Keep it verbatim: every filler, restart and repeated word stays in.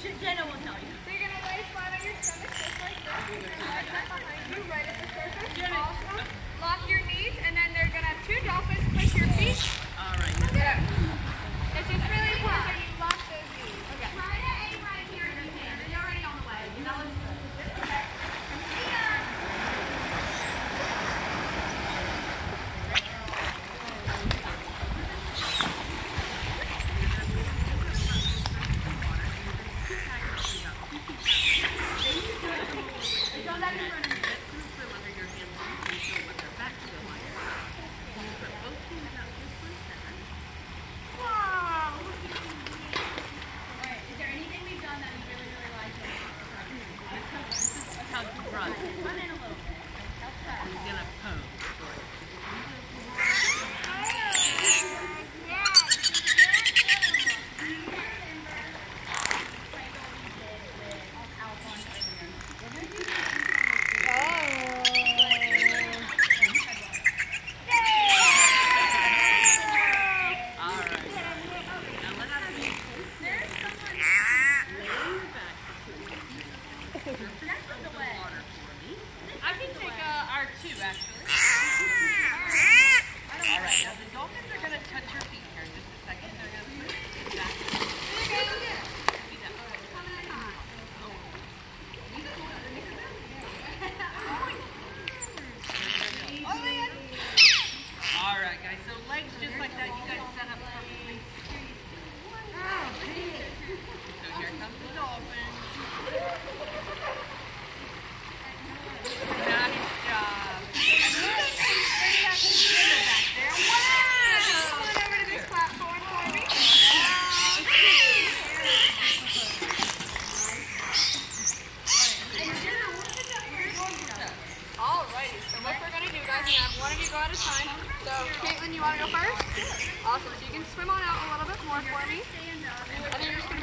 Jenna will tell you. So you're going to lay flat on your stomach just like this. You're going to line up behind you right at the surface. Awesome. Lock your knees, and then they're going to have two dolphins. Push your feet. All right. There. It's just really important that you lock those knees. Okay. Try to aim right here if you can. You're already on the way. You know it's good. Okay. Run. Run in a little bit. He's gonna pose. I can take uh, our two, actually. All right, now the dolphins are going to touch your feet here in just a second. They're going to put it back. All right, guys, so legs just like that. You guys set up perfectly. So here comes the dolphin. So what we're going to do, guys, is have one of you go at a time. So, Caitlin, you want to go first? Awesome. So you can swim on out a little bit more for me. And then you're just going to